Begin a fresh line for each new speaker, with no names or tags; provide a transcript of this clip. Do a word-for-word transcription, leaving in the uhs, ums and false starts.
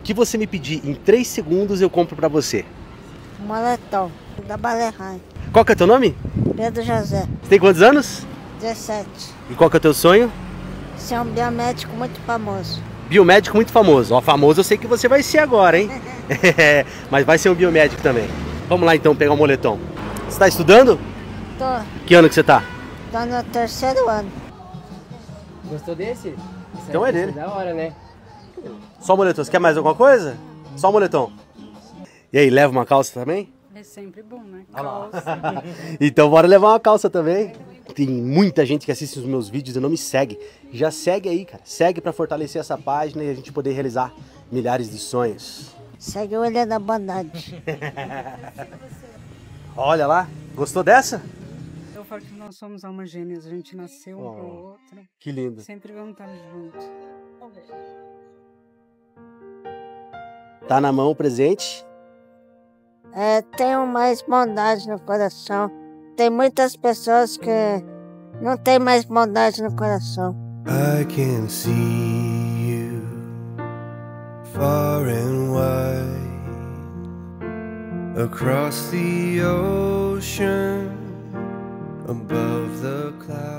que você me pedir em três segundos eu compro pra você.
Moletom, da Balerrain.
Qual que é teu nome?
Pedro José.
Você tem quantos anos?
dezessete.
E qual que é o teu sonho?
Você é um biomédico muito famoso.
Biomédico muito famoso. Ó, famoso eu sei que você vai ser agora, hein? Mas vai ser um biomédico também. Vamos lá então pegar o moletom. Você tá estudando?
Tô,
Que ano que você tá?
tô no terceiro ano.
Gostou desse? Esse
Então é dele.
Da hora, né?
Só o moletom. Você quer mais alguma coisa? Só o moletom. E aí, leva uma calça também?
É sempre bom, né?
Calça. Então bora levar uma calça também. Tem muita gente que assiste os meus vídeos e não me segue. Já segue aí, cara. Segue pra fortalecer essa página e a gente poder realizar milhares de sonhos.
Segue o Ilha da Bondade.
Olha lá. Gostou dessa?
Eu falo que nós somos almas gêmeas, a gente nasceu um
Oh,
pro outro.
Que lindo.
Sempre vamos estar juntos.
Tá na mão o presente.
É, tenho mais bondade no coração. Tem muitas pessoas que não tem mais bondade no coração.
I can see you far and wide across the ocean above the clouds.